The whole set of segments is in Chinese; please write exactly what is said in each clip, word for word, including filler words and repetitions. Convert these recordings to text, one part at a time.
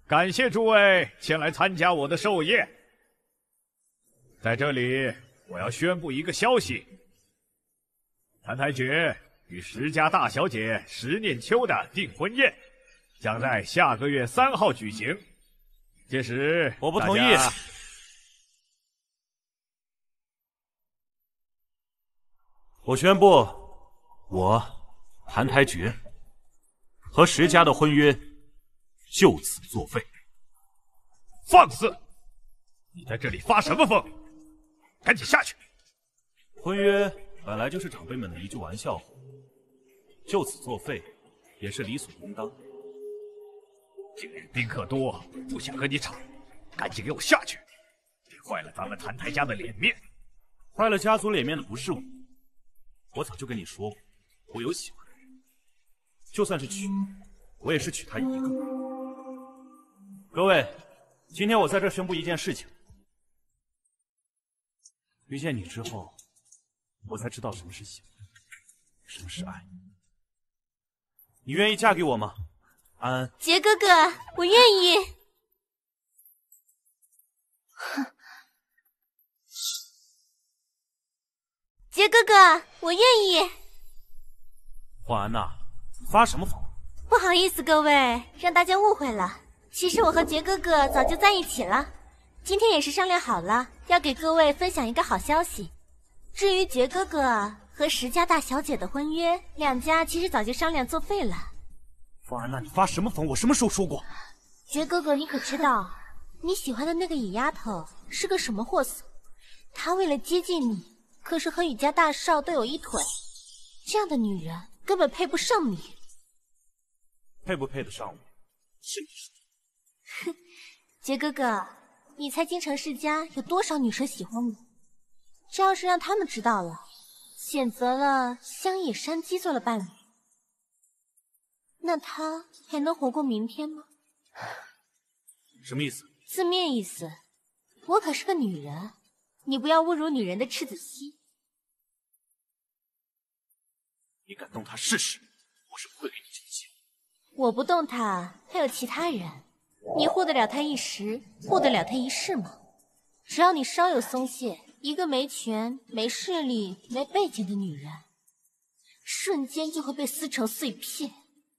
感谢诸位前来参加我的寿宴。在这里，我要宣布一个消息：谭太爵与石家大小姐石念秋的订婚宴将在下个月三号举行。届时， 我不同意。我宣布，我谭太爵和石家的婚约就此作废。 放肆！你在这里发什么疯？赶紧下去！ 婚约本来就是长辈们的一句玩笑话，就此作废也是理所应当。 今日宾客多，不想和你吵，赶紧给我下去！别坏了咱们谭太家的脸面。 坏了家族脸面的不是我，我早就跟你说过，我有喜欢的人，就算是娶，我也是娶她一个。各位，今天我在这宣布一件事情。遇见你之后，我才知道什么是喜欢，什么是爱。你愿意嫁给我吗，安安？ 杰哥哥，我愿意。杰哥哥，我愿意。 华安娜，发什么疯？ 不好意思，各位，让大家误会了。其实我和杰哥哥早就在一起了，今天也是商量好了，要给各位分享一个好消息。至于杰哥哥和石家大小姐的婚约，两家其实早就商量作废了。 华安娜，你发什么疯？我什么时候说过？ 杰哥哥，你可知道，你喜欢的那个野丫头是个什么货色？她为了接近你，可是和雨家大少都有一腿，这样的女人根本配不上你。 配不配得上我，是你说。 哼，杰哥哥，你猜京城世家有多少女神喜欢我？这要是让他们知道了，选择了乡野山鸡做了伴侣，那他还能活过明天吗？ 什么意思？ 字面意思，我可是个女人，你不要侮辱女人的赤子心。 你敢动她试试，我是不会给你这个机会。 我不动她，还有其他人。你护得了他一时，护得了他一世吗？只要你稍有松懈，一个没权、没势力、没背景的女人，瞬间就会被撕成碎片。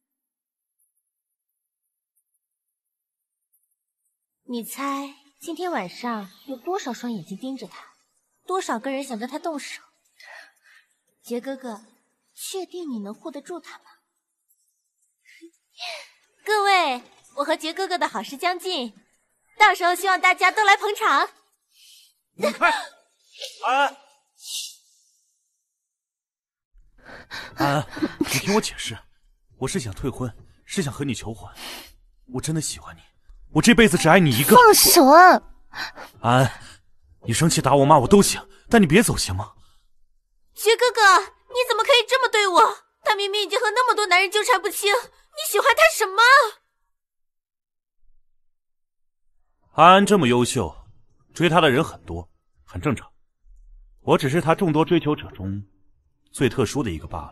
你猜今天晚上有多少双眼睛盯着他，多少个人想跟他动手？杰哥哥，确定你能护得住他吗？各位，我和杰哥哥的好事将近，到时候希望大家都来捧场。 你快，安安，安安，你听我解释，我是想退婚，是想和你求婚。我真的喜欢你，我这辈子只爱你一个。 放手啊！ 安安，你生气打我骂我都行，但你别走行吗？ 杰哥哥，你怎么可以这么对我？他明明已经和那么多男人纠缠不清，你喜欢他什么？ 安安这么优秀，追她的人很多，很正常。我只是她众多追求者中最特殊的一个罢了。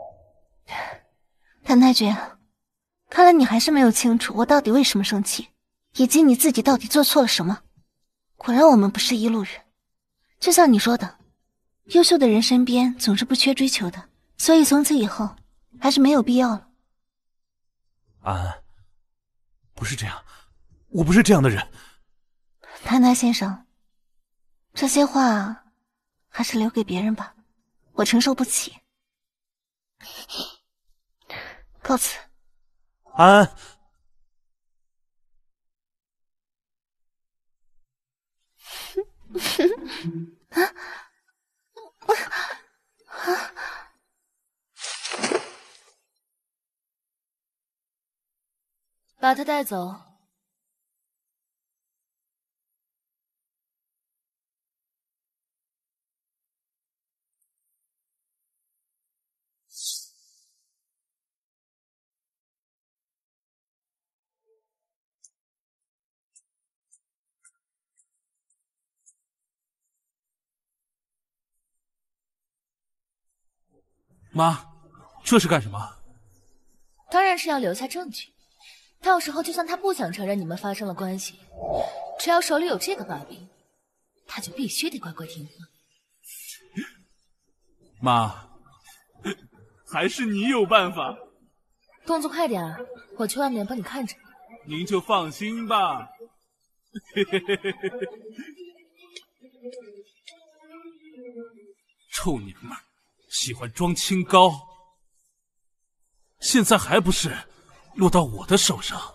谭太君，看来你还是没有清楚我到底为什么生气，以及你自己到底做错了什么。果然我们不是一路人。就像你说的，优秀的人身边总是不缺追求的，所以从此以后还是没有必要了。 安安，不是这样，我不是这样的人。 谭谭先生，这些话还是留给别人吧，我承受不起。告辞。 安安， 把他带走。 妈，这是干什么？ 当然是要留下证据。 到时候就算他不想承认你们发生了关系，只要手里有这个把柄，他就必须得乖乖听话。 妈，还是你有办法。 动作快点儿，我去外面帮你看着。 您就放心吧。臭娘们儿，喜欢装清高，现在还不是落到我的手上？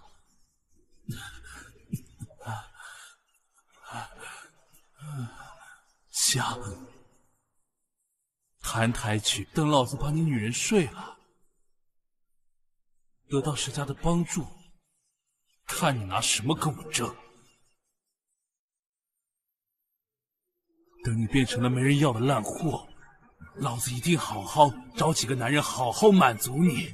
想澹台曲，等老子把你女人睡了，得到石家的帮助，看你拿什么跟我争。等你变成了没人要的烂货，老子一定好好找几个男人，好好满足你。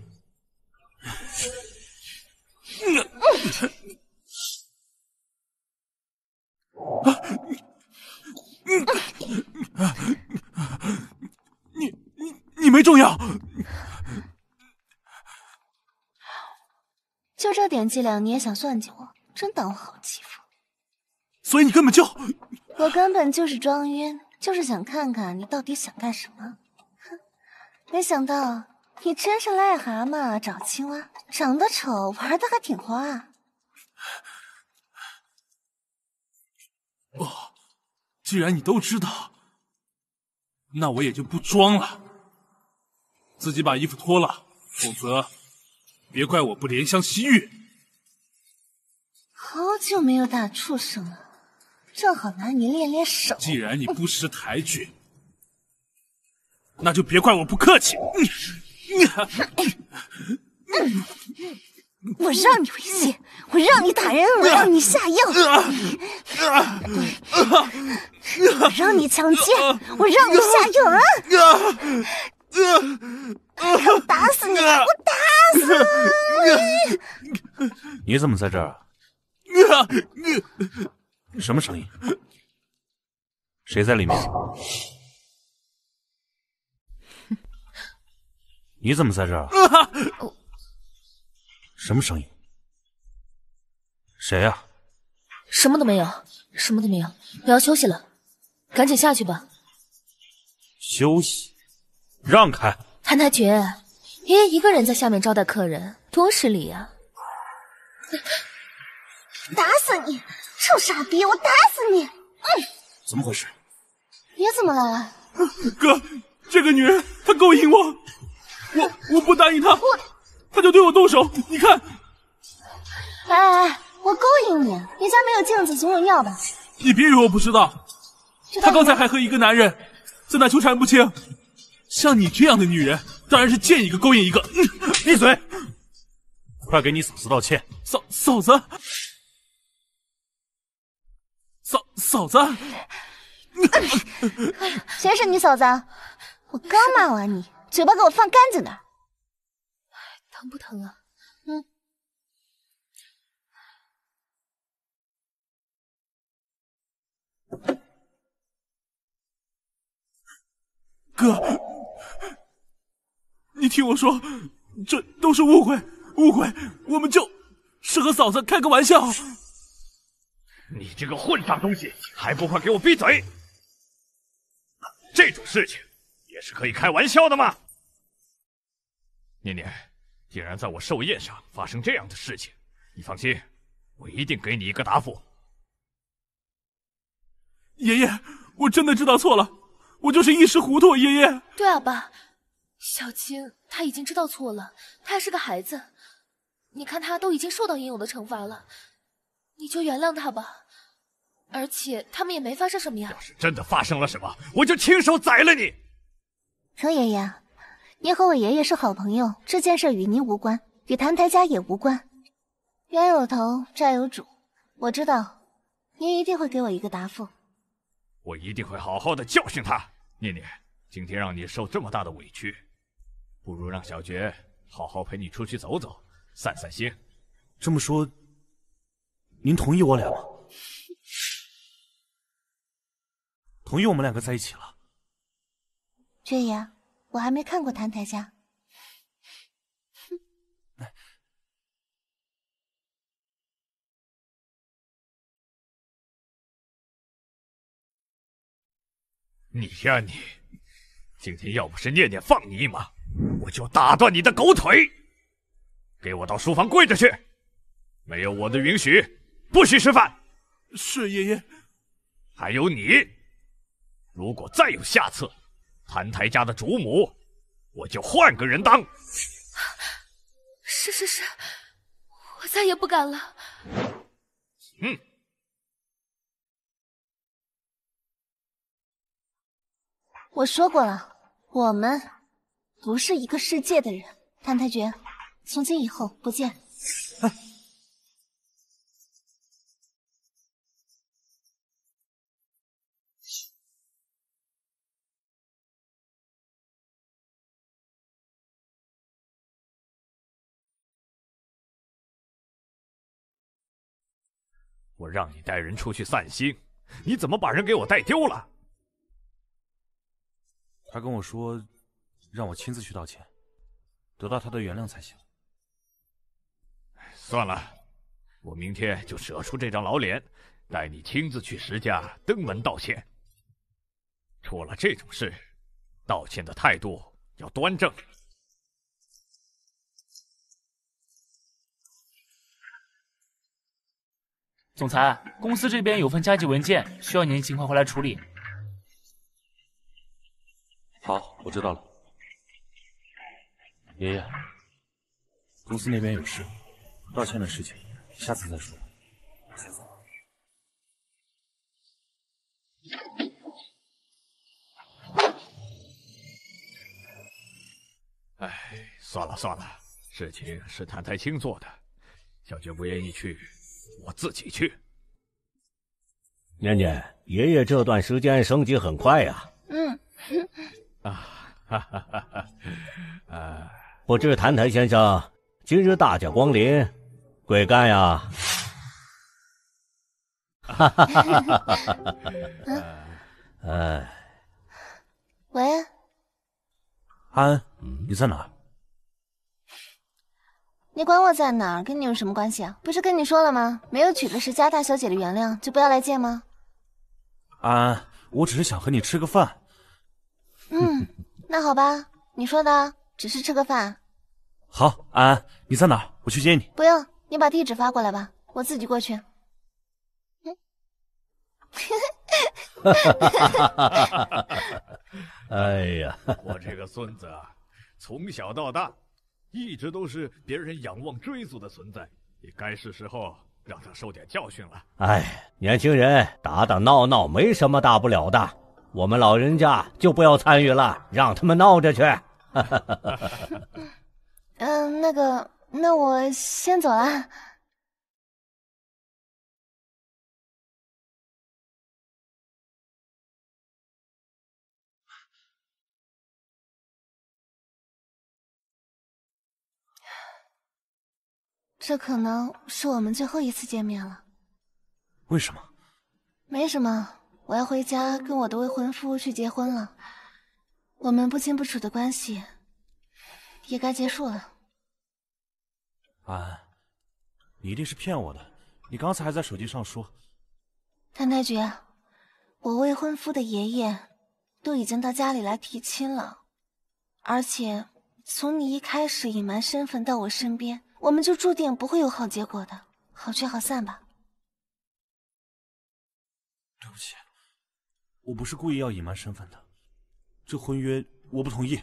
你你你没中药， 就这点伎俩你也想算计我？真当我好欺负？ 所以你根本就…… 我根本就是装晕，就是想看看你到底想干什么。哼，没想到你真是癞蛤蟆找青蛙，长得丑，玩的还挺花。 哦，既然你都知道，那我也就不装了，自己把衣服脱了，否则别怪我不怜香惜玉。 好久没有打畜生了，正好拿你练练手。 既然你不识抬举，那就别怪我不客气。 我让你猥亵，我让你打人，我让你下药，我让你强奸，我让你下药啊！我打死你！我打死你！ 你怎么在这儿？什么声音？谁在里面？你怎么在这儿？什么声音？谁呀、啊？ 什么都没有，什么都没有。我要休息了，赶紧下去吧。 休息？让开！ 澹台诀，爷爷一个人在下面招待客人，多失礼啊！ 打死你，臭傻逼！我打死你！嗯， 怎么回事？ 你怎么了？ 哥，这个女人她勾引我，我我不答应她，她就对我动手。你看， 哎哎哎，我勾引你？你家没有镜子形容药吧？ 你别以为我不知道，她刚才还和一个男人在那纠缠不清。像你这样的女人，当然是见一个勾引一个。嗯、 闭嘴！快给你嫂子道歉。 嫂嫂子，嫂嫂子， 谁是你嫂子？我刚骂完你，嘴巴给我放干净点。 疼不疼啊？ 嗯。 哥，你听我说，这都是误会，误会，我们就是和嫂子开个玩笑。 你这个混账东西，还不快给我闭嘴！这种事情也是可以开玩笑的吗？念念，既然在我寿宴上发生这样的事情，你放心，我一定给你一个答复。 爷爷，我真的知道错了，我就是一时糊涂。爷爷， 对啊，爸，小青她已经知道错了，她还是个孩子，你看她都已经受到应有的惩罚了，你就原谅她吧。而且他们也没发生什么呀。 要是真的发生了什么，我就亲手宰了你。 程爷爷，您和我爷爷是好朋友，这件事与您无关，与澹台家也无关。冤有头，债有主，我知道，您一定会给我一个答复。 我一定会好好的教训他。念念，今天让你受这么大的委屈，不如让小爵好好陪你出去走走，散散心。 这么说，您同意我俩吗？同意我们两个在一起了。 爵爷，我还没看过澹台家。 你呀你，今天要不是念念放你一马，我就打断你的狗腿！给我到书房跪着去！没有我的允许，不许吃饭。 是爷爷。 还有你，如果再有下次，谭台家的主母，我就换个人当。 是是是，我再也不敢了。 嗯。 我说过了，我们不是一个世界的人。谭太君，从今以后不见。 哎我让你带人出去散心，你怎么把人给我带丢了？ 他跟我说，让我亲自去道歉，得到他的原谅才行。 算了，我明天就扯出这张老脸，带你亲自去石家登门道歉。出了这种事，道歉的态度要端正。 总裁，公司这边有份加急文件，需要您尽快回来处理。 好，我知道了。爷爷，公司那边有事，道歉的事情下次再说。先走。 哎，算了算了，事情是谭台清做的，小娟不愿意去，我自己去。 念念，爷爷这段时间升级很快呀。 嗯。 啊，哈哈哈哈！呃， 不知谭台先生今日大驾光临，贵干呀！哈哈哈哈哈！哎， 喂， 安，你在哪儿？ 你管我在哪儿，跟你有什么关系啊？不是跟你说了吗？没有取得石家大小姐的原谅，就不要来见吗？ 安，我只是想和你吃个饭。 嗯，那好吧，你说的，只是吃个饭。 好，安安，你在哪儿？我去接你。 不用，你把地址发过来吧，我自己过去。嗯， 哎呀， 我这个孙子啊，从小到大，一直都是别人仰望追逐的存在，也该是时候让他受点教训了。 哎，年轻人打打闹闹没什么大不了的。我们老人家就不要参与了，让他们闹着去。 嗯，那个，那我先走了。这可能是我们最后一次见面了。 为什么？ 没什么。我要回家跟我的未婚夫去结婚了，我们不清不楚的关系也该结束了。 安，你一定是骗我的，你刚才还在手机上说。 谭太君，我未婚夫的爷爷都已经到家里来提亲了，而且从你一开始隐瞒身份到我身边，我们就注定不会有好结果的，好聚好散吧。 对不起。我不是故意要隐瞒身份的，这婚约我不同意。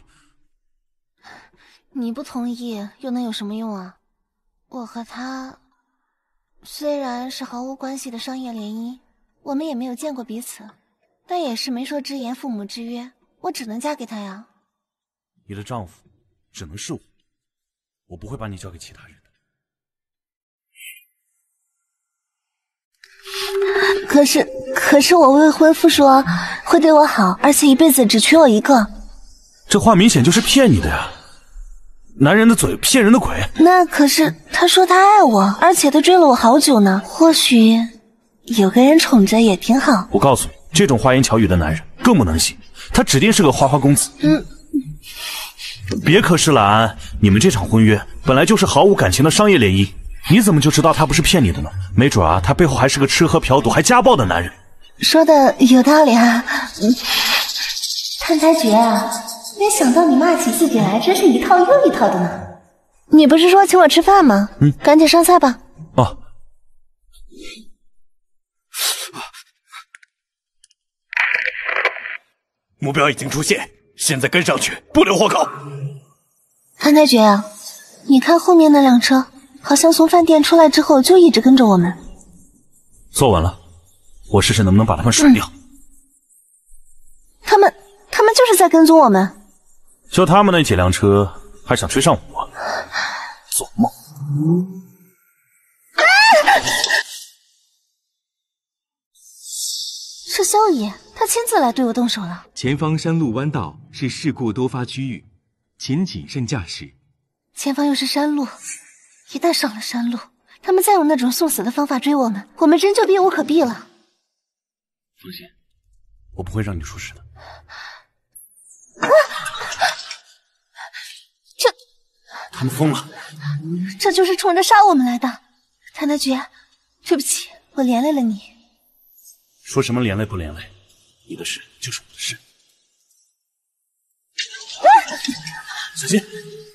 你不同意又能有什么用啊？我和他虽然是毫无关系的商业联姻，我们也没有见过彼此，但也是媒妁之言父母之约，我只能嫁给他呀。 你的丈夫只能是我，我不会把你交给其他人的。 可是，可是我未婚夫说会对我好，而且一辈子只娶我一个。 这话明显就是骗你的呀！男人的嘴骗人的鬼。 那可是他说他爱我，而且他追了我好久呢。或许有个人宠着也挺好。 我告诉你，这种花言巧语的男人更不能信，他指定是个花花公子。 嗯， 别可视了，安，你们这场婚约本来就是毫无感情的商业联谊。你怎么就知道他不是骗你的呢？没准啊，他背后还是个吃喝嫖赌还家暴的男人。 说的有道理啊。嗯， 谭台爵啊，没想到你骂起自己来真是一套又一套的呢。你不是说请我吃饭吗？嗯，赶紧上菜吧。 哦。 目标已经出现，现在跟上去，不留活口。 谭台爵啊，你看后面那辆车，好像从饭店出来之后就一直跟着我们。 坐稳了，我试试能不能把他们甩掉。 嗯、他们，他们就是在跟踪我们。 就他们那几辆车，还想追上我？做梦！ 啊、是萧爷，他亲自来对我动手了。 前方山路弯道是事故多发区域，请谨慎驾驶。 前方又是山路，一旦上了山路，他们再用那种送死的方法追我们，我们真就避无可避了。 放心，我不会让你出事的。 啊、这， 他们疯了。 这就是冲着杀我们来的。谭台爵，对不起，我连累了你。 说什么连累不连累？你的事就是我的事。 啊、 小心！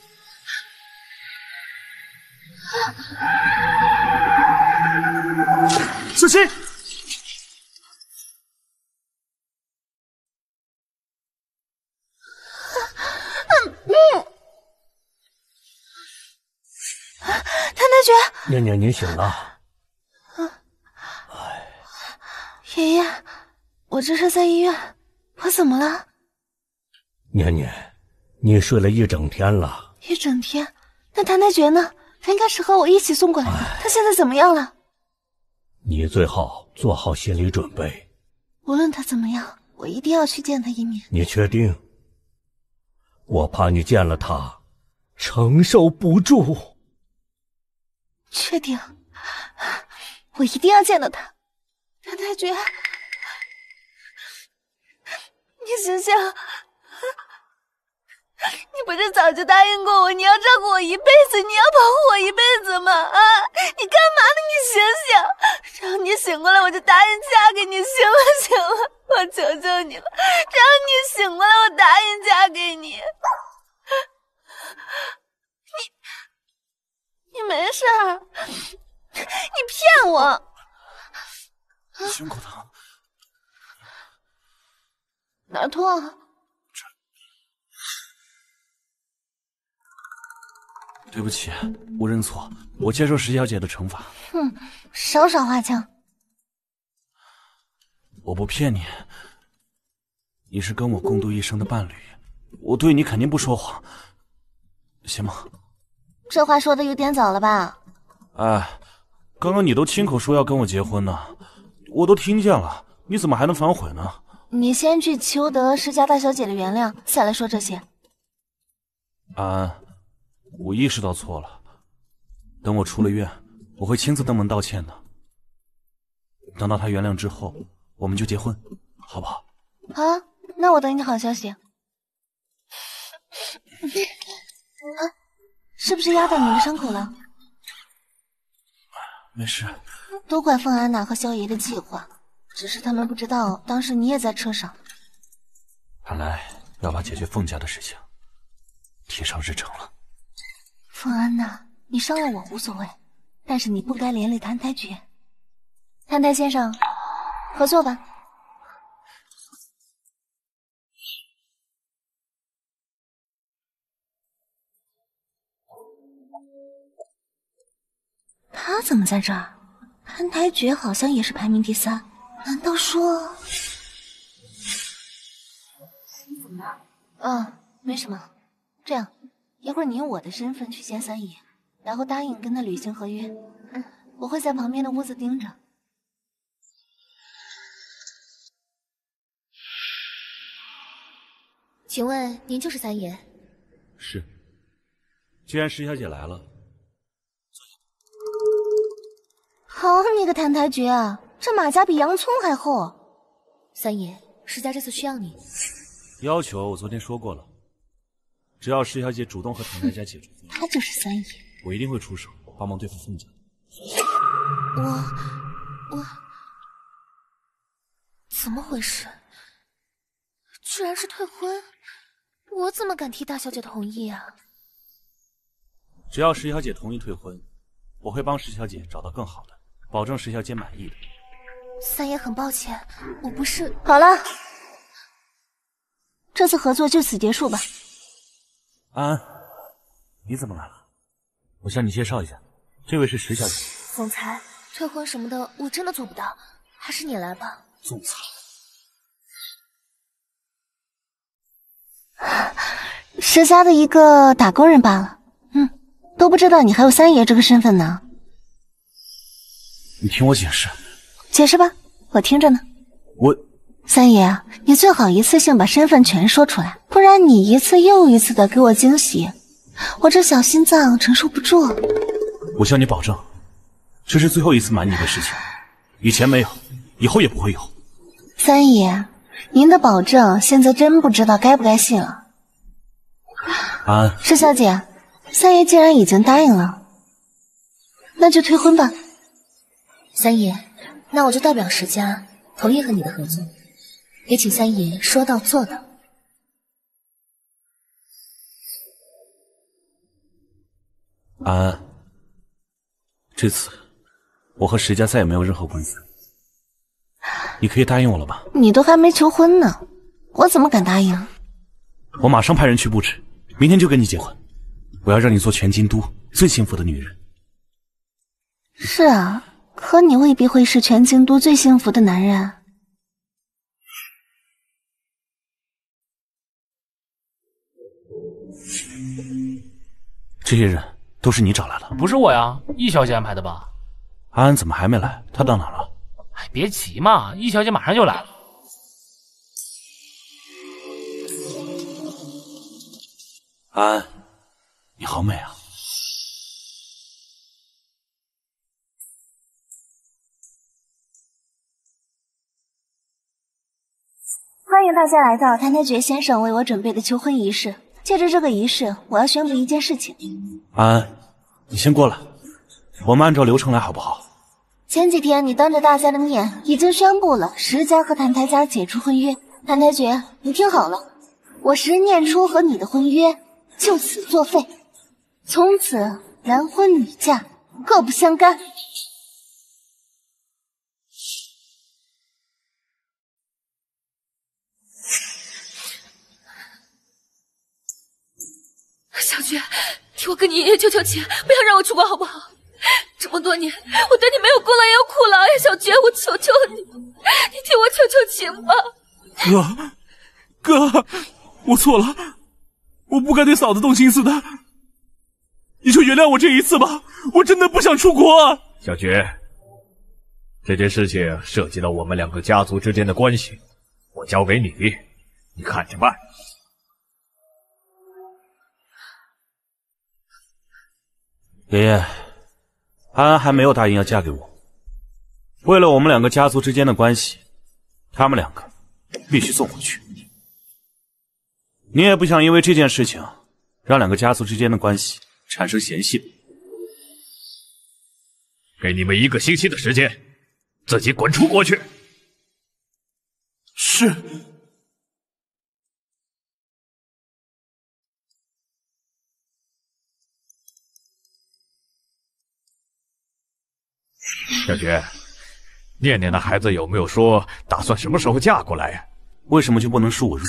小心！ 谭台爵， 念念，你醒了。 啊，爷爷，我这是在医院，我怎么了？ 念念，你睡了一整天了。 一整天？那谭台爵呢？他应该是和我一起送过来的，他现在怎么样了？ 你最好做好心理准备。 无论他怎么样，我一定要去见他一面。 你确定？我怕你见了他，承受不住。 确定，我一定要见到他。谭台爵，你醒醒！你不是早就答应过我，你要照顾我一辈子，你要保护我一辈子吗？啊！你干嘛呢？你醒醒！只要你醒过来，我就答应嫁给你。行了，行了，我求求你了，只要你醒过来，我答应嫁给你。你，你没事儿？你骗我！ 胸口疼。 哪儿痛啊？ 对不起，我认错，我接受石小姐的惩罚。 哼，少耍花枪！ 我不骗你，你是跟我共度一生的伴侣，我对你肯定不说谎，行吗？ 这话说的有点早了吧？ 哎，刚刚你都亲口说要跟我结婚呢，我都听见了，你怎么还能反悔呢？ 你先去求得石家大小姐的原谅，再来说这些。 安安，我意识到错了，等我出了院，我会亲自登门道歉的。等到她原谅之后，我们就结婚，好不好？ 好啊，那我等你好消息。啊，是不是压到你的伤口了？ 没事。 都怪凤安娜和萧爷的计划，只是他们不知道当时你也在车上。 看来要把解决凤家的事情提上日程了。 凤安娜，你伤了我无所谓，但是你不该连累谭台爵。谭台先生，合作吧。他怎么在这儿？谭台爵好像也是排名第三，难道说……你怎么了？啊，没什么。这样，一会儿你用我的身份去见三爷，然后答应跟他履行合约。嗯，我会在旁边的屋子盯着。 请问您就是三爷？ 是。既然石小姐来了， 好你个谭台爵啊，这马甲比洋葱还厚。 三爷，石家这次需要你。 要求我昨天说过了，只要石小姐主动和谭家家解除纷争， 他就是三爷， 我一定会出手帮忙对付凤家。 我我怎么回事？ 居然是退婚，我怎么敢替大小姐同意啊？ 只要石小姐同意退婚，我会帮石小姐找到更好的，保证石小姐满意的。 三爷，很抱歉，我不是…… 好了，这次合作就此结束吧。 安安，你怎么来了？我向你介绍一下，这位是石小姐。 总裁，退婚什么的我真的做不到，还是你来吧。 总裁。 石家的一个打工人罢了，嗯，都不知道你还有三爷这个身份呢。 你听我解释。 解释吧，我听着呢。 我， 三爷，你最好一次性把身份全说出来，不然你一次又一次的给我惊喜，我这小心脏承受不住。 我向你保证，这是最后一次瞒你的事情，以前没有，以后也不会有。 三爷，您的保证现在真不知道该不该信了。 安安， 石小姐，三爷既然已经答应了，那就退婚吧。 三爷，那我就代表石家同意和你的合作，也请三爷说到做到。 安安，这次我和石家再也没有任何关系，你可以答应我了吧？ 你都还没求婚呢，我怎么敢答应？ 我马上派人去布置，明天就跟你结婚。我要让你做全京都最幸福的女人。 是啊，可你未必会是全京都最幸福的男人。 这些人都是你找来的？ 不是我呀，易小姐安排的吧？ 安安怎么还没来？她到哪了？ 哎，别急嘛，易小姐马上就来了。 安安，你好美啊！ 欢迎大家来到谭太爵先生为我准备的求婚仪式。借着这个仪式，我要宣布一件事情。 安安，你先过来，我们按照流程来好不好？ 前几天你当着大家的面已经宣布了石家和谭台家解除婚约。谭太爵，你听好了，我石念初和你的婚约就此作废，从此男婚女嫁，各不相干。 小菊，替我跟你爷爷求求情，不要让我出国好不好？这么多年，我对你没有功劳也有苦劳呀，小菊，我求求你，你替我求求情吧。 哥，哥，我错了，我不该对嫂子动心思的，你就原谅我这一次吧，我真的不想出国啊。 小菊，这件事情涉及到我们两个家族之间的关系，我交给你，你看着办。 爷爷，安安还没有答应要嫁给我。为了我们两个家族之间的关系，他们两个必须送回去。你也不想因为这件事情让两个家族之间的关系产生嫌隙吧？ 给你们一个星期的时间，自己滚出国去。 是。 小菊，念念的孩子有没有说打算什么时候嫁过来呀？ 为什么就不能恕我入？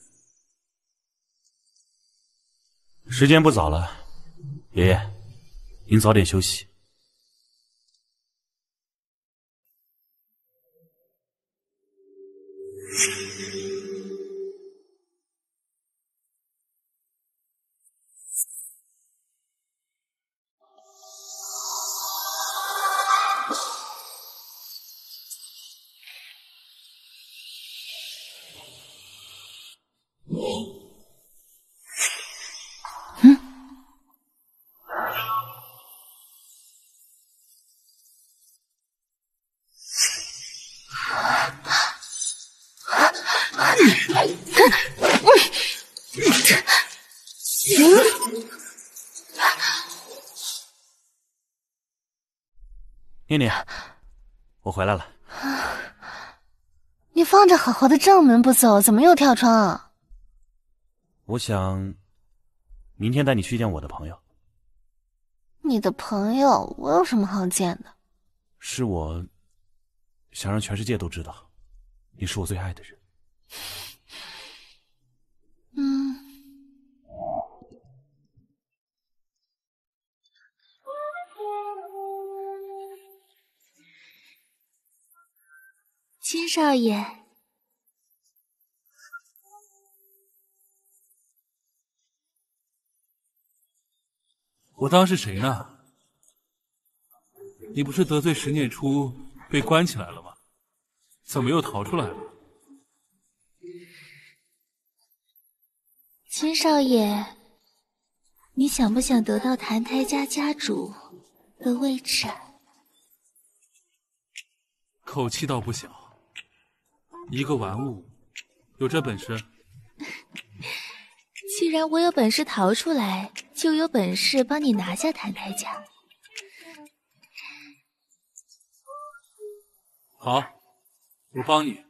时间不早了，爷爷，您早点休息。念念，我回来了。 你放着好好的正门不走，怎么又跳窗啊？ 我想明天带你去见我的朋友。 你的朋友，我有什么好见的？ 是我想让全世界都知道，你是我最爱的人。 嗯。 金少爷， 我当是谁呢？你不是得罪十年初被关起来了吗？怎么又逃出来了？ 金少爷，你想不想得到谭台家家主的位置？ 口气倒不小。一个玩物，有这本事？ 既然我有本事逃出来，就有本事帮你拿下谭台家。 好，我帮你。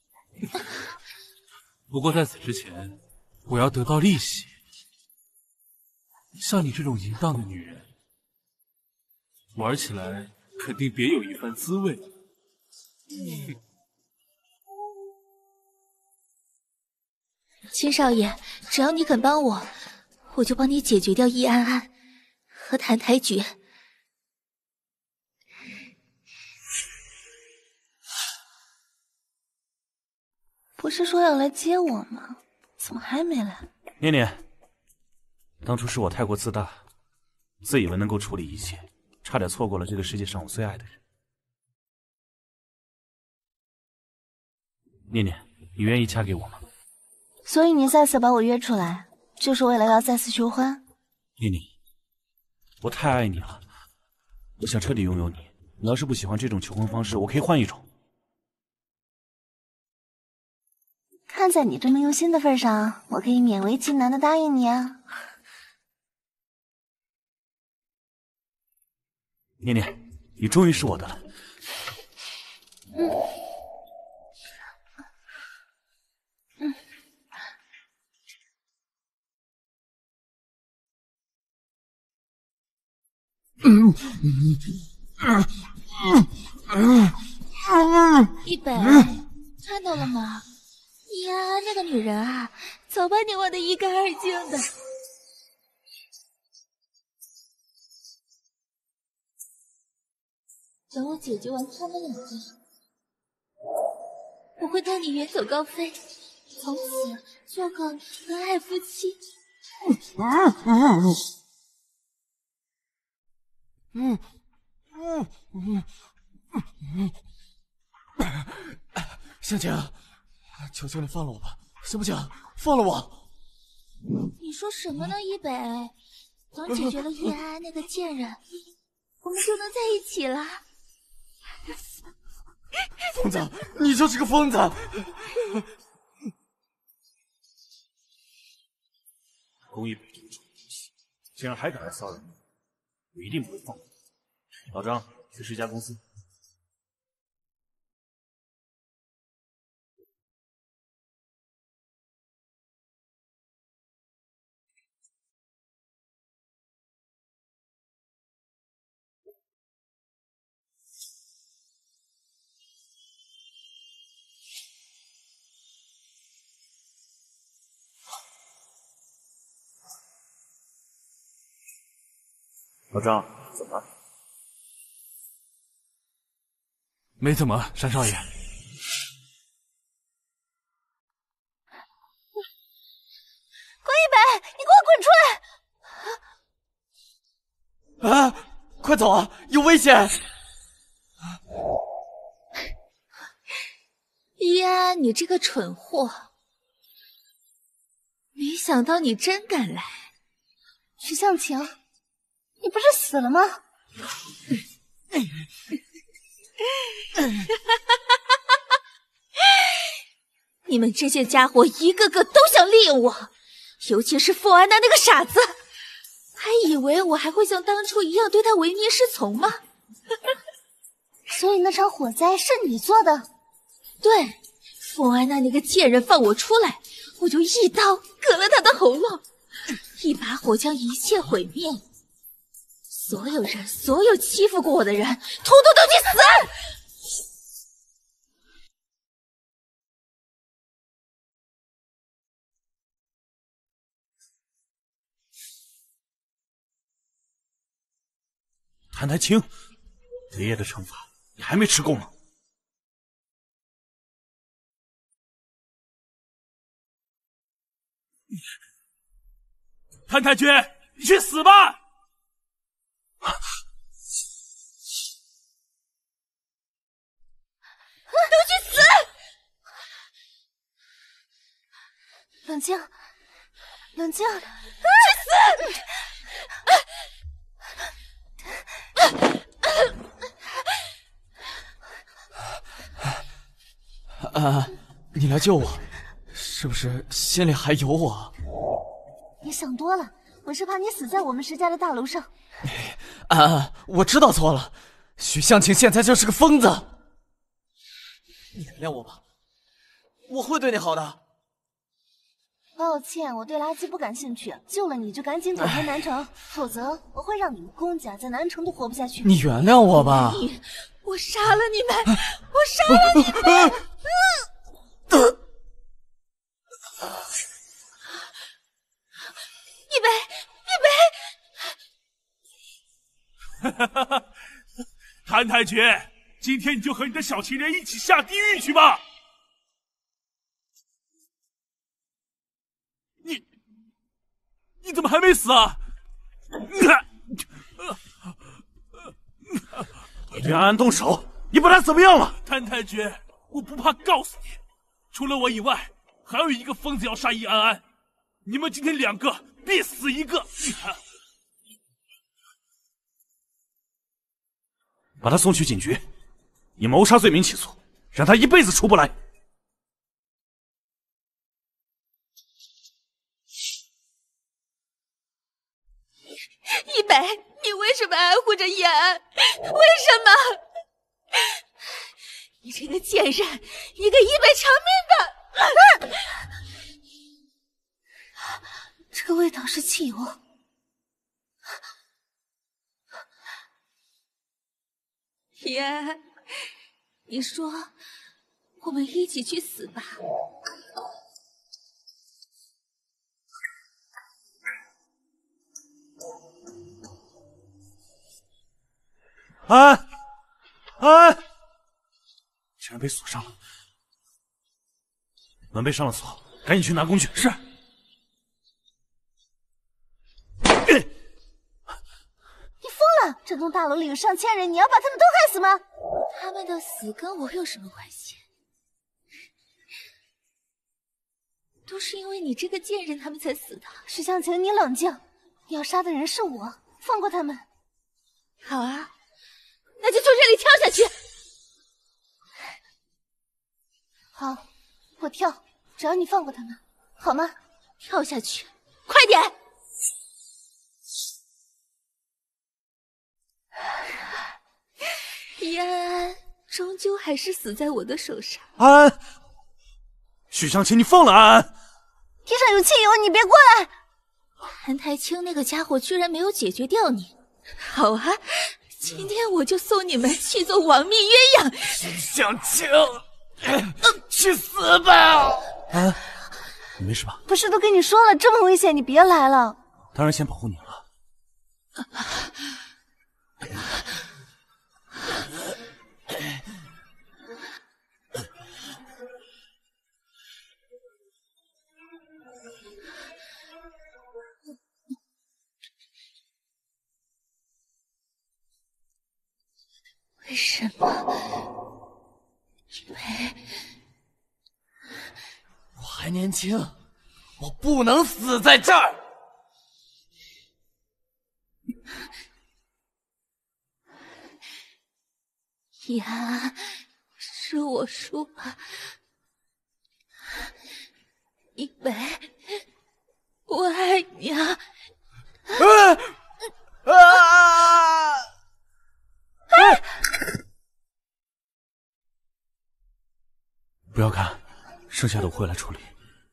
不过在此之前，我要得到利息。像你这种淫荡的女人，玩起来肯定别有一番滋味。嗯金少爷，只要你肯帮我，我就帮你解决掉易安安和谭台诀。 不是说要来接我吗？怎么还没来？ 念念，当初是我太过自大，自以为能够处理一切，差点错过了这个世界上我最爱的人。念念，你愿意嫁给我吗？ 所以你再次把我约出来，就是为了要再次求欢？ 念念，我太爱你了，我想彻底拥有你。你要是不喜欢这种求婚方式，我可以换一种。 看在你这么用心的份上，我可以勉为其难的答应你啊。 念念，你终于是我的了。 嗯嗯。 嗯一北，看到了吗？呀，那个女人啊，早把你忘得一干二净的。等我解决完他们两个，我会带你远走高飞，从此做个恩爱夫妻。 嗯嗯嗯嗯，香晴，求求你放了我吧，行不行？放了我！ 你说什么呢，一北？等解决了叶安安那个贱人，我们就能在一起了。 疯子，你就是个疯子！ 宫一北这个臭东西，竟然还敢来骚扰你！我一定不会放过你。老张，去十家公司。老张，怎么了？ 没怎么，山少爷。 关一北，你给我滚出来！ 啊！快走啊，有危险！ 易安，你这个蠢货！没想到你真敢来。 徐向晴，你不是死了吗？ 你们这些家伙一个个都想利用我，尤其是傅安娜那个傻子，还以为我还会像当初一样对他唯命是从吗？ 所以那场火灾是你做的？ 对， 凤安娜那个贱人放我出来，我就一刀割了她的喉咙，一把火将一切毁灭。所有人，所有欺负过我的人，统统都去死！ 谭台清，爷爷的惩罚你还没吃够吗？谭太君，你去死吧！ 都去死！ 冷静，冷静，去死！ 安安，你来救我，是不是心里还有我？ 你想多了，我是怕你死在我们石家的大楼上。 安安，我知道错了，许向晴现在就是个疯子。你原谅我吧，我会对你好的。 抱歉，我对垃圾不感兴趣，救了你就赶紧躲回南城，否则我会让你们公家在南城都活不下去。 你原谅我吧。 你，我杀了你们，我杀了你们！一北， 一北，谭太君，今天你就和你的小情人一起下地狱去吧！你，你怎么还没死啊？你对安安动手，你把他怎么样了？谭太君，我不怕告诉你，除了我以外，还有一个疯子要杀易安安，你们今天两个必死一个！把他送去警局，以谋杀罪名起诉，让他一辈子出不来。 一北，你为什么爱护着易安安？为什么？你这个贱人，你给易北偿命的！ 这个味道是汽油。 易安安，你说我们一起去死吧。 安安，竟然被锁上了，门被上了锁，赶紧去拿工具。是。 你疯了！这栋大楼里有上千人，你要把他们都害死吗？ 他们的死跟我有什么关系？都是因为你这个贱人，他们才死的。 许向晴，你冷静，你要杀的人是我，放过他们。 好啊，那就从这里跳下去。 好，我跳，只要你放过他们，好吗？ 跳下去，快点！易安安终究还是死在我的手上。 安安，许向晴，你放了安安！ 地上有汽油，你别过来！ 谭台清那个家伙居然没有解决掉你。好啊，今天我就送你们去做亡命鸳鸯。 许向晴，去死吧！ 安安，你没事吧？ 不是都跟你说了，这么危险，你别来了。 当然先保护你了。 为什么？因为我还年轻，我不能死在这儿。 易安安，是我输了。一北，我爱你啊！ 啊啊！ 不要看， 剩下的我会来处理。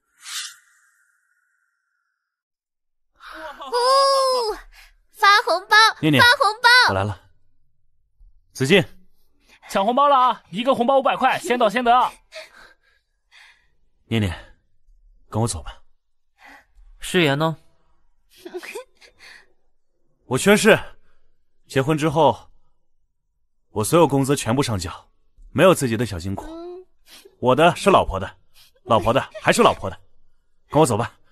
哦，发红包！ 念念， 发红包！ 我来了。子敬， 抢红包了啊！一个红包五百块，先到先得。 念念，跟我走吧。 誓言呢？ 我宣誓，结婚之后，我所有工资全部上缴，没有自己的小金库。我的是老婆的，老婆的还是老婆的。跟我走吧。